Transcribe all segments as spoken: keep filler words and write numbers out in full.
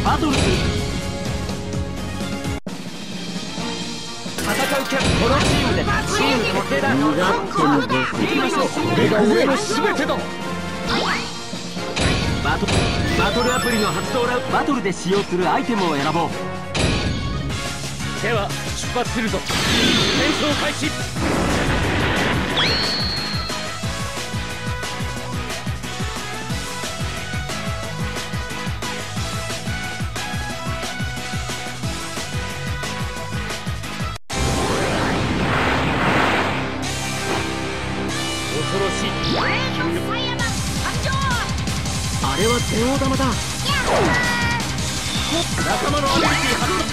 バトルする。戦うキャラ、このチームでチーム固定だ。 身勝手にで行きましょう。 これが俺の全てだ。 バトルバトルアプリの発動ラウバトルで使用するアイテムを選ぼう。 では出発するぞ。戦争開始。恐ろしい。 あれは電王玉だ。 仲間のアビリティ発動。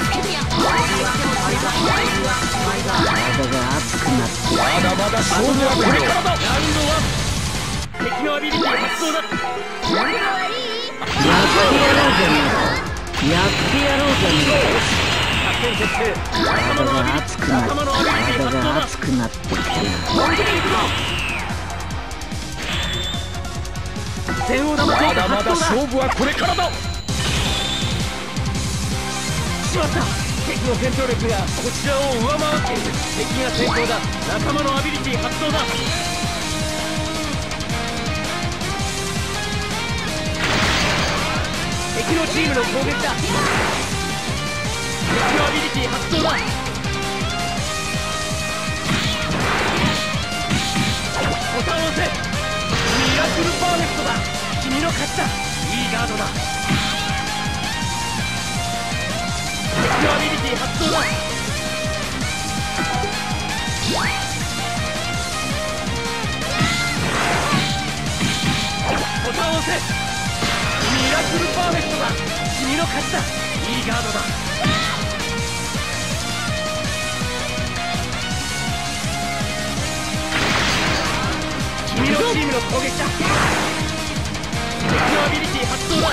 体が熱くなって。 まだまだ勝負はこれからだ。ラウンドワン。敵のアビリティ発動だ。 やってやろうじゃねえか。やってやろうじゃねえか。 作戦決定。 体が熱くなって。 仲間のアビリティ発動体がだ。 熱くなってきた。 電王玉効果まだまだ発動だ。 勝負はこれからだ。 しまった。 敵の戦闘力がこちらを上回っている。敵が先行だ。仲間のアビリティ発動だ。敵のチームの攻撃だ。敵のアビリティ発動だ。ボタンを押せ。ミラクルパーフェクトだ。君の勝ちだ。いいガードだ。敵のアビリティ発動だ。ボタンを押せ。ミラクルパーフェクトだ。君の勝ちだ。いいガードだ。君のチームの攻撃だ。敵のアビリティ発動だ。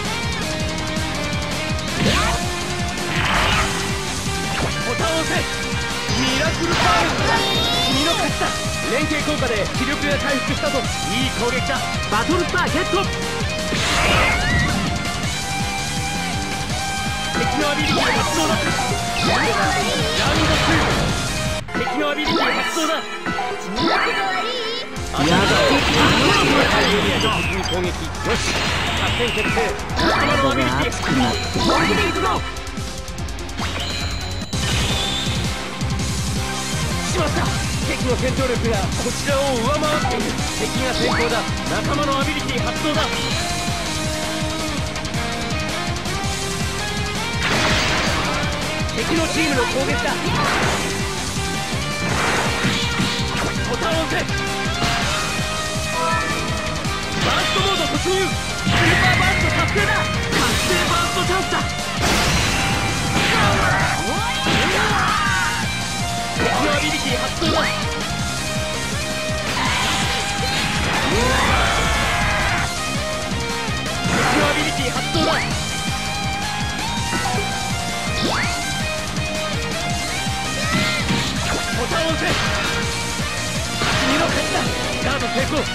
ボタンを押せ。ミラクルパーフェクトだ。君の勝ちだ。連携効果で気力が回復したぞ。いい攻撃だ。 バトルスターゲット。 敵のアビリティ発動だ。ラウンドツー。敵のアビリティ発動だ。 やって攻撃。よし。作戦決定。仲間のアビリティ熱くなって。 本気でいくぞ。 しまった。敵の戦闘力がこちらを上回っている。敵が先行だ。仲間のアビリティ発動だ。敵のチームの攻撃だ。ボタンを押せ。バーストモード突入。スーパーバースト達成だ。 覚醒バーストチャンスだ。 敵のアビリティ発動だ。敵のアビリティ発動だ。ボタンを押せ。君の勝ちだ。ガード成功。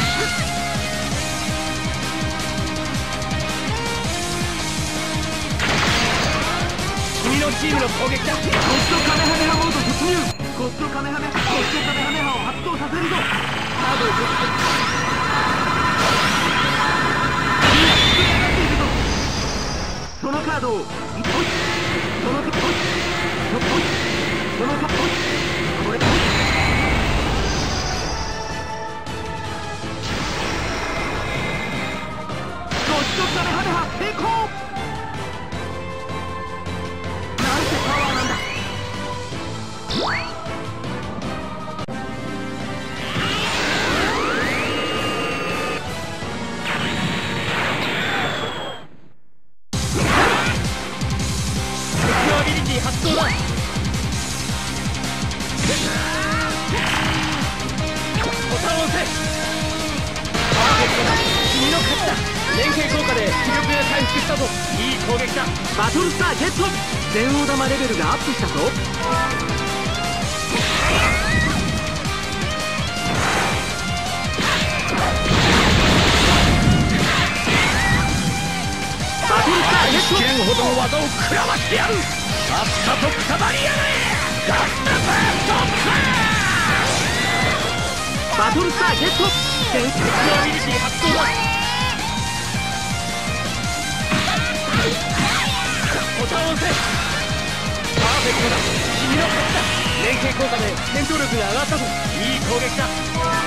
君のチームの攻撃だ。 コストカメハメハモード突入。コストカメハメコストカメハメハを発動させるぞ。カードを取ってそのカードをポイそのポイそのポイそのポイこれポイコストカメハメハ成功。なんてパワーなんだ。 敵のアビリティ発動だ。ボタンを押せ。パーフェクトだ。君の勝ちだ。連携効果で気力が回復したぞ。いい攻撃だ。 バトルスターゲット。電王玉レベルがアップしたぞ。バトルスターゲット。 危険ほどの技を食らわしてやる。さっさとくたばりやがれ。ガスバーストバトルスターゲット。 センスアビリティ発動だ。ボタンを押せ。パーフェクトだ。君の勝ちだ。連携効果で戦闘力が上がったぞ。いい攻撃だ。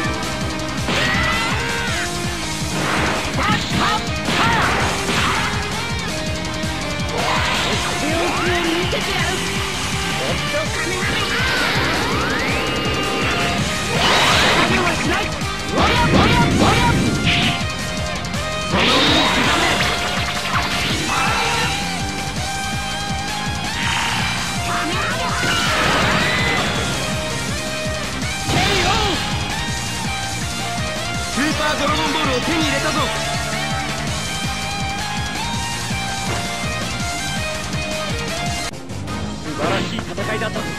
様子を見せてやる。おっと金がない。 影はしない。 おりゃおりゃおりゃ。 その上刻め。スーパードラゴンボールを手に入れたぞ。 素晴らしい戦いだったぞ。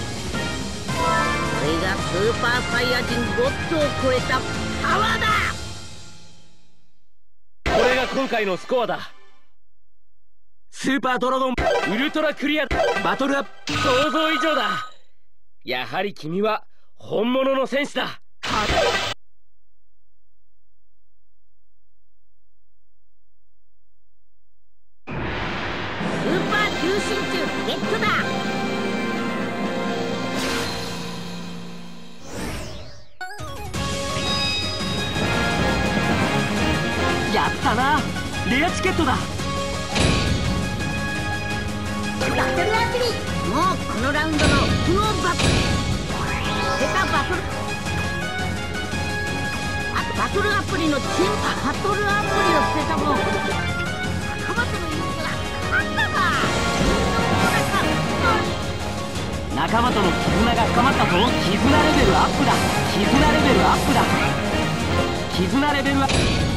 これがスーパーサイヤ人ゴッドを超えたパワーだ。 これが今回のスコアだ。 スーパードラゴンウルトラクリア。 バトルアップ。 想像以上だ。やはり君は本物の戦士だ。 スーパー急進中ゲットだ。 やったな。レアチケットだ。 バトルアプリ。もうこのラウンドのフオバトル。出たバトル。あバトルアプリのチームバトルアプリを捨てたもん。仲間とのユースが勝ったか。 仲間との絆が深まったぞ。絆レベルアップだ。絆レベルアップだ。絆レベルアップ。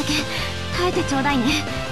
け耐えてちょうだいね。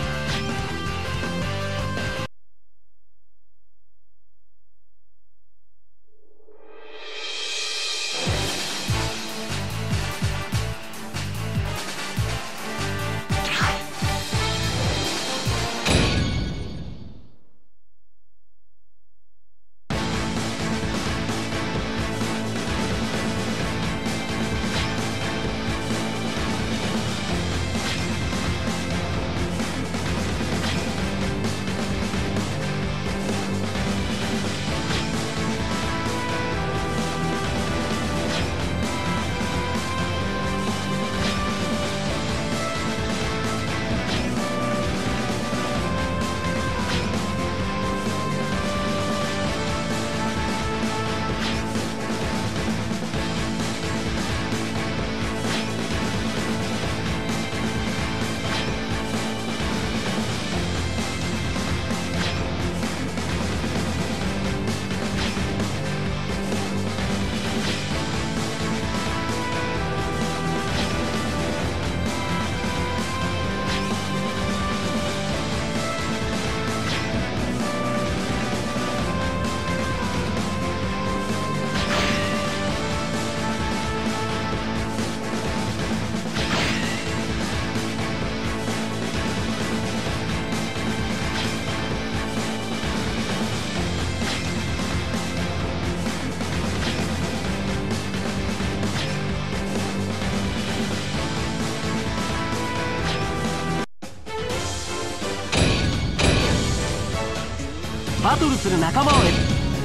バトルする仲間を選ぶ。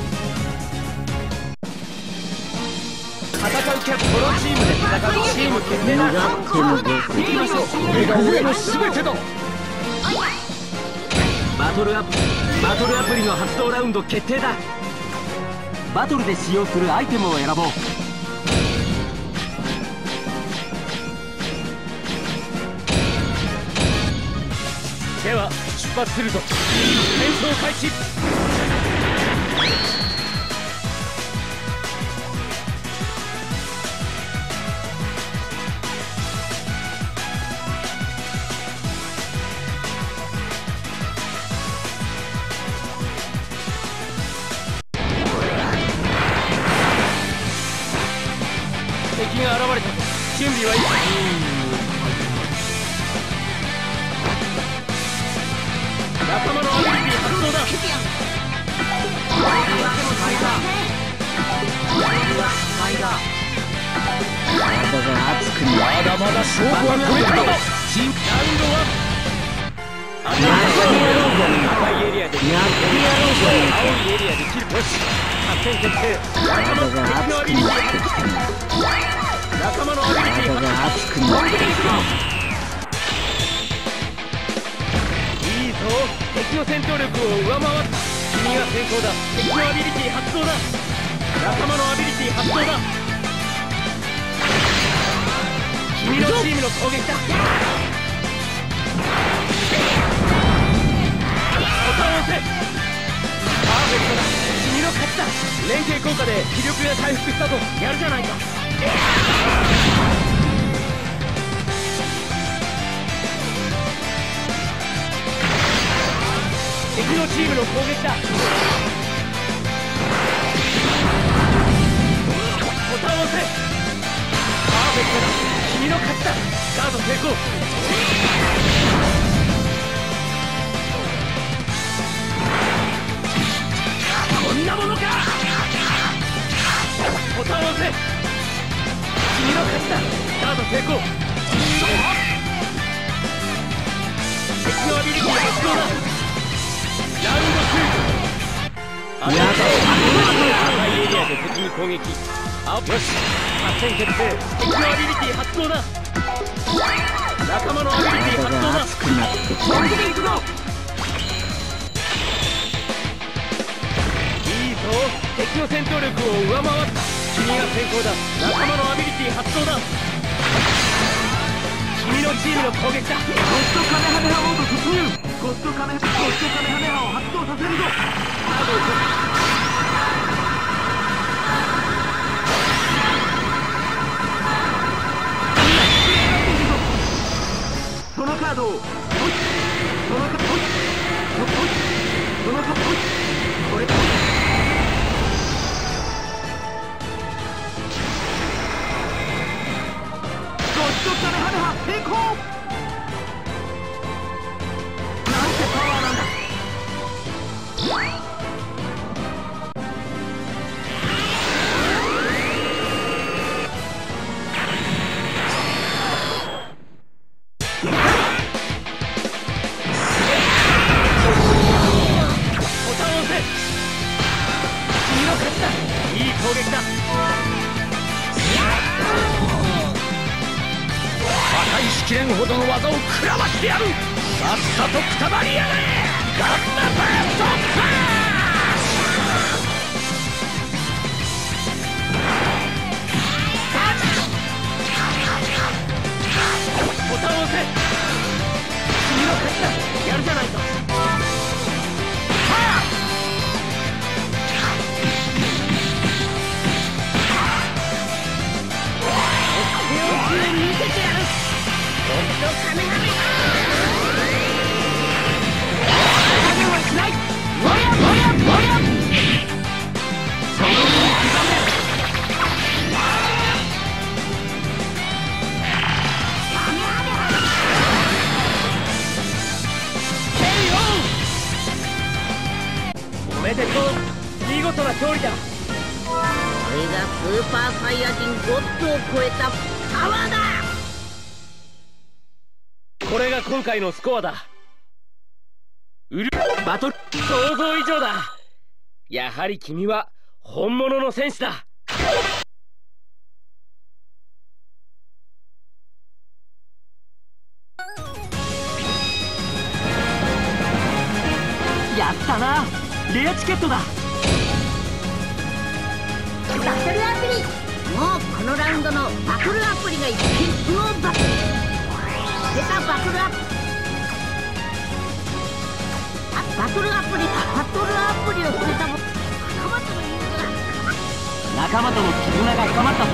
戦うキャプこのチームで戦うチーム決定だ。行きましょう。これが俺の全てだ。 バトルアプリバトルアプリの発動ラウンド決定だ。バトルで使用するアイテムを選ぼう。 では出発するぞ。戦争開始。敵が現れた。準備はいい。仲間のアビリティ発動だ。まだまだ勝負はこれからだ。ラウンドワン。赤いエリアで切る。青いエリアで切る。よし、作戦決定。仲間の敵のアビリティ仲間のアビリティ発動。本気で行くぞ。いいぞ、敵の戦闘力を上回った。君が先行だ。敵のアビリティ発動だ。仲間のアビリティ発動だ。君のチームの攻撃だ。ボタンを押せ。パーフェクトだ。君の勝ちだ。連携効果で気力が回復したぞ。やるじゃないか。敵のチームの攻撃だ。ボタンを押せ。パーフェクトだ。君の勝ちだ。ガード成功。こんなものか。ボタンを押せ。君の勝ちだ。ガード成功。敵のアビリティ発動だ。ラウンドツー。赤いエリアで敵に攻撃。あ、よし、作戦決定。敵のアビリティ発動だ。仲間のアビリティ発動だ。本気で行くぞ。いいぞ、敵の戦闘力を上回った。君が先行だ。仲間のアビリティ発動だ。君のチームの攻撃だ。 ゴストカメハメハモード突入。ゴストカメゴストカメハメハを発動させるぞ。カードをそのきれんほどの技を食らわしてやる。さっさとくたばりやがれ。ガンナバーストパー。ボタンを押せ。君の勝ちだ。やるじゃないか。はあ。見せてやる。カメハメはしない。ボヤボヤボヤ。その上に刻め。カメハメ。ケイオー。おめでとう。見事な勝利だ。 これがスーパーサイヤ人ゴッドを超えたパワーだ。 これが今回のスコアだ。うるバトル想像以上だ。やはり君は本物の戦士だ。 やったな。レアチケットだ。 バトルアプリ。もうこのラウンドのバトルアプリが一品もうバトル出た。バトルアプリバトルアプリバトルアプリを捨てたも仲間との友情が仲間との絆が深まったぞ。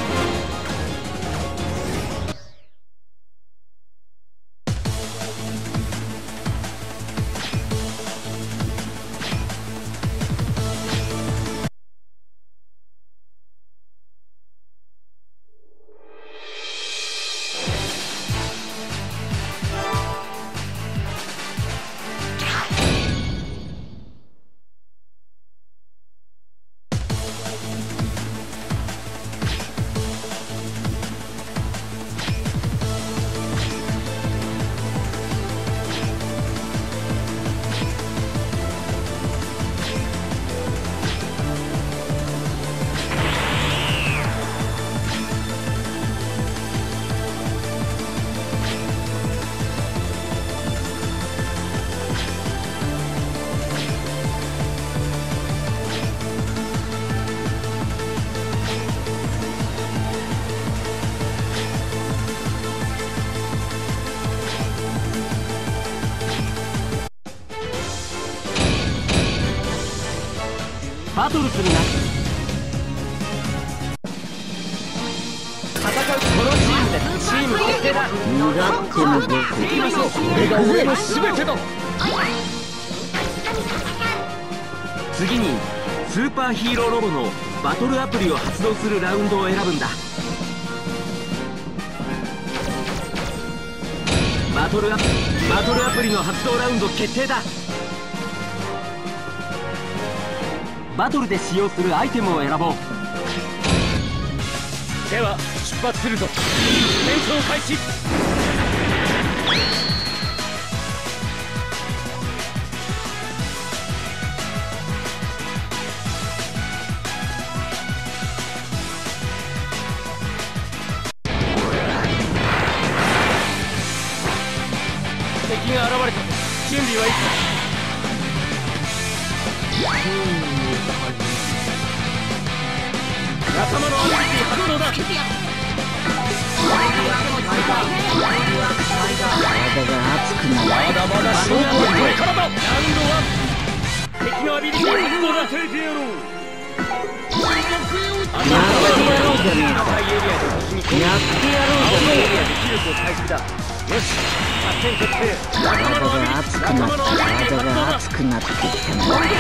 バトルするな。 戦うこのチームでチーム決定だ。 身勝手な僕行きましょう。これが俺の全てだ。 次にスーパーヒーローロボのバトルアプリを発動するラウンドを選ぶんだ。バトルアプバトルアプリの発動ラウンド決定だ。バトルで使用するアイテムを選ぼう。 では出発するぞ。戦争開始。敵が現れた。準備はいいか。仲間のアビリティ発動だ。 体が熱くなる。 まだまだ勝負はこれからだ。ラウンドワン。敵のアビリティ発動だ。やってやろう。 やってやろうじゃねえか。 赤いエリアで敵に攻撃。 やってやろうじゃね青いエリアえか。 で気力を回復だ。よし、作戦決定。仲間のアビリティ熱くなって仲間のアビリティ体が発熱くなってきたな。 動だ。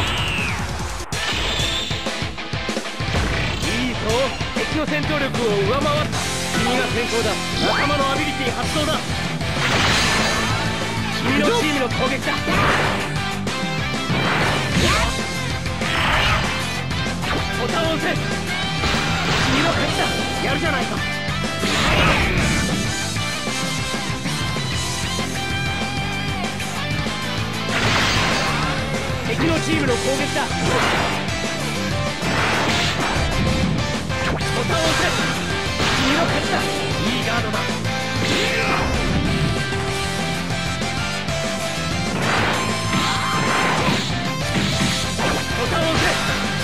いいぞ。敵の戦闘力を上回った。君が先行だ。仲間のアビリティ発動だ。君のチームの攻撃だ。 敵のチームの攻撃だ。ボタンを押せ。君の勝ちだ。いいガードだ。ボタンを押せ。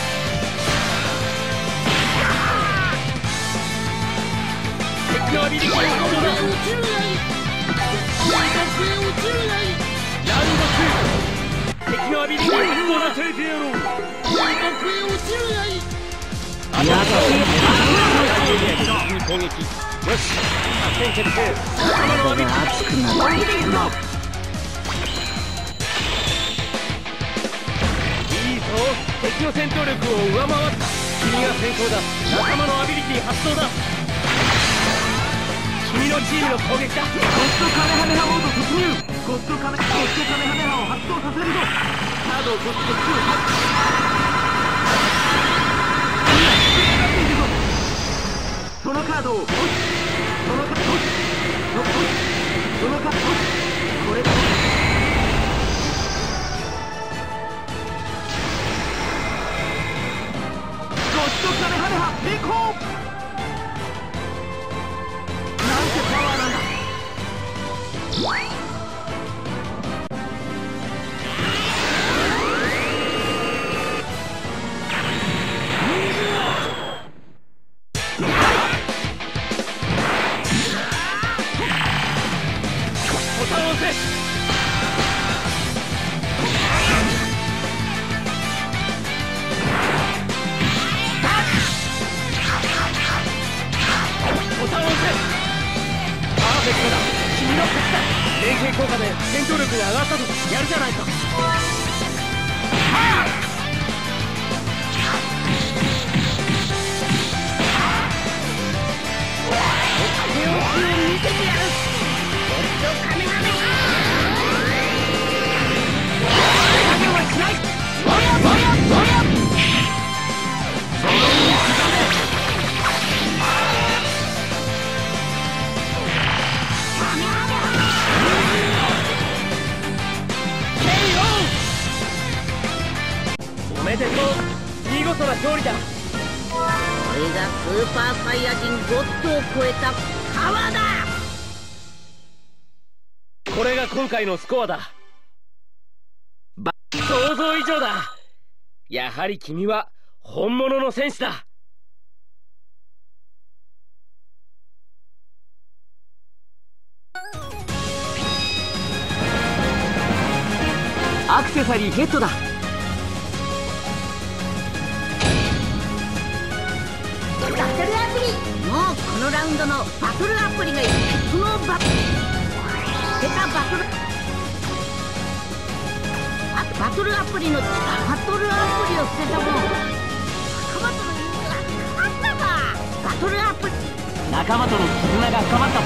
敵のアビリティはどうだ。ラウンドツー。敵のアビリティはどうだ。ていてやろう。あやだ。攻撃。よし。作戦決定。仲間のアビリティ。熱くなる。いいぞ。敵の戦闘力を上回った。君が先行だ。仲間のアビリティ発動だ。君のチームの攻撃だ。 ゴッドカメハメハモード突入。ゴッドカメゴッドカメハメハを発動させるぞ。カードをゴッドきゅう発そのカードをそのカードそのカードそのカードこれだ。ゴッドカメハメハ成功。なんてパワーなんだ。 連携効果で戦闘力が上がったと。やるじゃないか。おめでとう。見事な勝利だ。 これがスーパーサイヤ人ゴッドを超えたパワーだ。 これが今回のスコアだ。ば想像以上だ。やはり君は本物の戦士だ。 アクセサリーゲットだ。 バトルアプリ。もうこのラウンドのバトルアプリがいい。このバトル出たバトルあバトルアプリのバトルアプリを捨てたもん。仲間との人数が勝ったか。バトルアプリ仲間との絆が深まったぞ。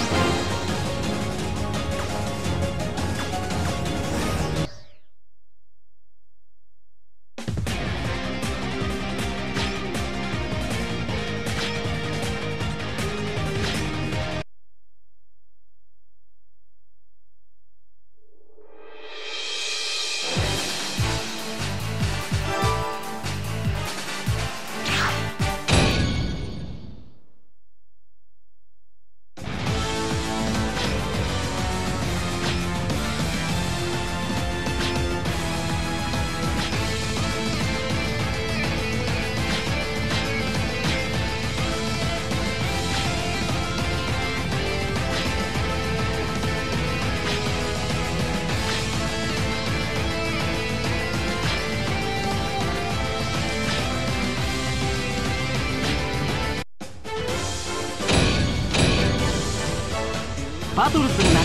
バトルするな。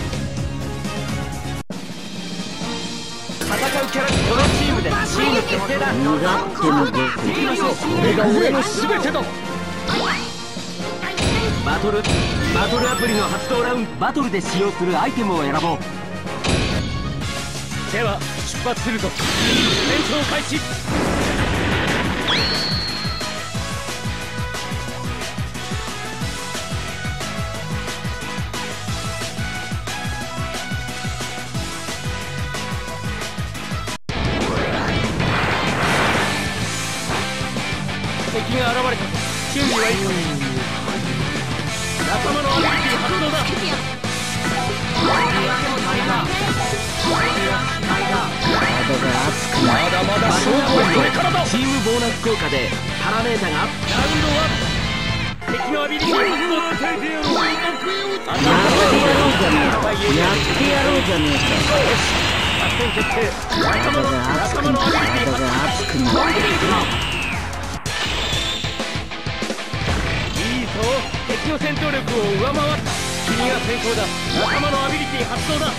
戦うキャラこのチームでチーム決定だ。 がってもで行きましょう。これが俺の全てだ。 バトルバトルアプリの発動ラウンド。バトルで使用するアイテムを選ぼう。 では出発するぞ。戦闘開始。 敵が現れた。準備はいいか。仲間のアビリティ発動だ。まだまだ勝負はこれからだ。 チームボーナス効果でパラメータがアップ。 ラウンドワン。敵のアビリティ発動。やってやろうじゃねえか。 よし、作戦決定。仲間の仲間のアビリティ発動。いいぞ、敵の戦闘力を上回った。君が先行だ。仲間のアビリティ発動だ。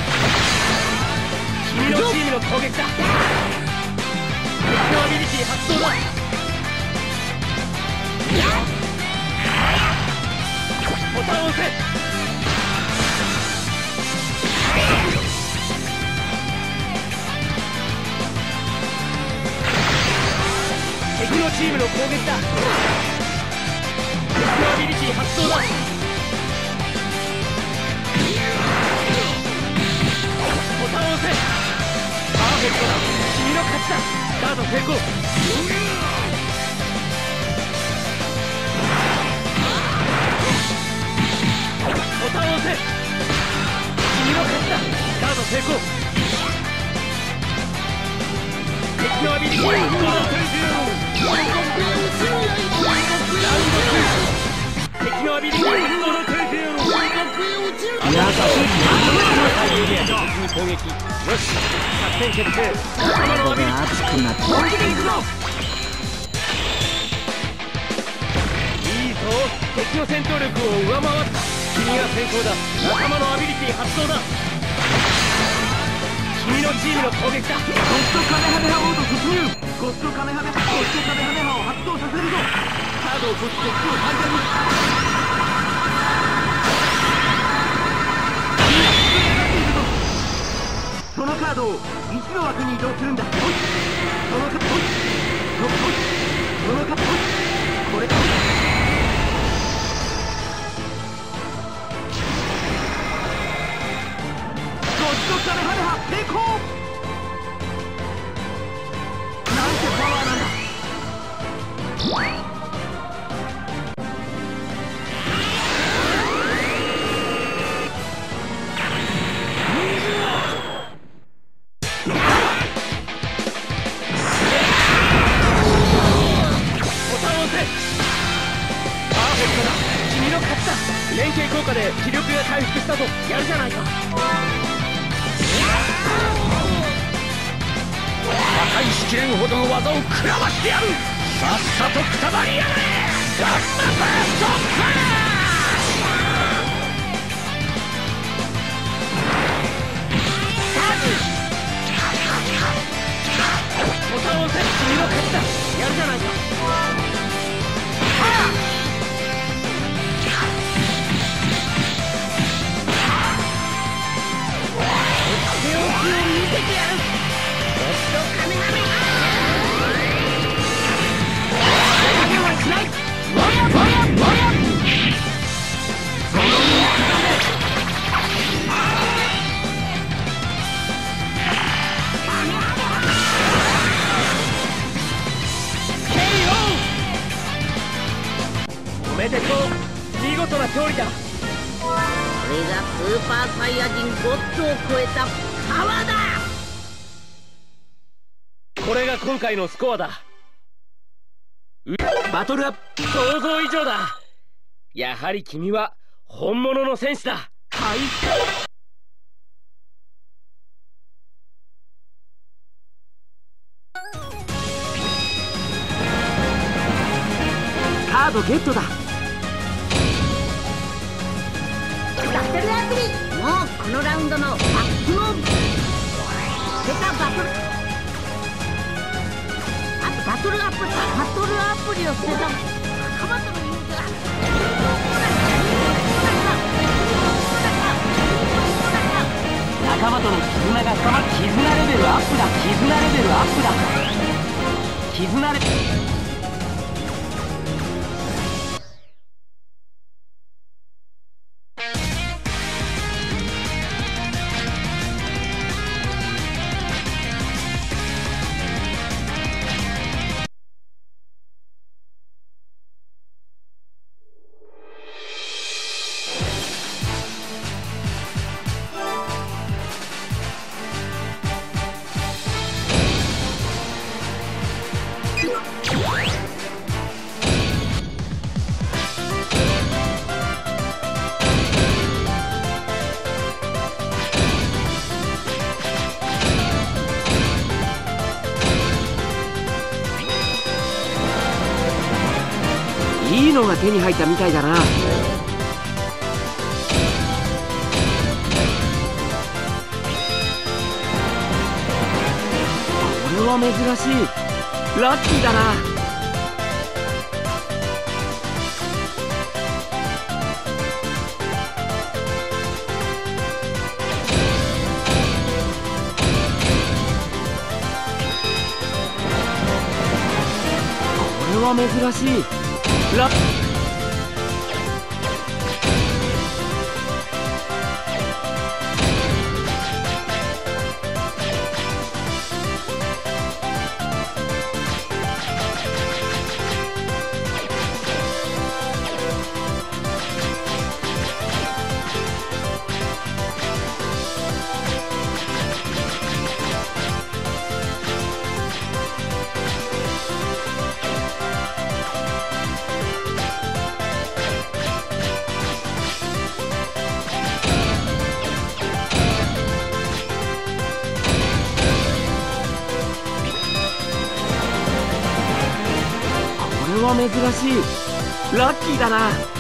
君のチームの攻撃だ。敵のアビリティ発動だ。ボタンを押せ。敵のチームの攻撃だ。敵のアビリティ発動だ。ボタンを押せ。パーフェクトだ。君の勝ちだ。スタート成功。ボタンを押せ。君の勝ちだ。スタート成功。敵のアビリティ発動だ。ラウンドツー。敵のアビリティ発動だ。エリアで敵に攻撃。よし、作戦決定。仲間のアビリティ熱くなって本気で行くぞ。いいぞ、敵の戦闘力を上回った。君が先行だ。仲間のアビリティ発動だ。君のチームの攻撃だ。 ゴストカメハメハモード突入。ゴストカメハメハゴストカメハメハを発動させるぞ。カードをこっちで敵を完全にそのカードをいちの枠に移動するんだ。そのカードそのカードこれゴストカメハメハ成功。なんてパワーなんだ。連携効果で気力が回復したぞ。やるじゃないか。破壊しきれんほどの技を食らわしてやる。さっさとくたばりやがれ。ガンマバーストファーボタンを押せ。君の勝ちだ。やるじゃないか。見せてやる。ゴストカメハメハ。投げはしない。ボヤボヤボヤ。その水だね。ケーオー。おめでとう。見事な勝利だ。 これがスーパーサイヤ人ゴッドを超えたパワーだ。 これが今回のスコアだ。 バトルアップ。 想像以上だ。やはり君は本物の戦士だ。 はい。カードゲットだ。 バトルアプリ。もうこのラウンドのバックモン出た。バトルあバトルアプリバトルアプリを捨てた。仲間との友情だ。 仲間との絆が深まる。絆レベルアップだ。絆レベルアップだ。絆レベル像が手に入ったみたいだな。これは珍しい。ラッキーだな。これは珍しい。ラッこれは珍しい。ラッキーだな。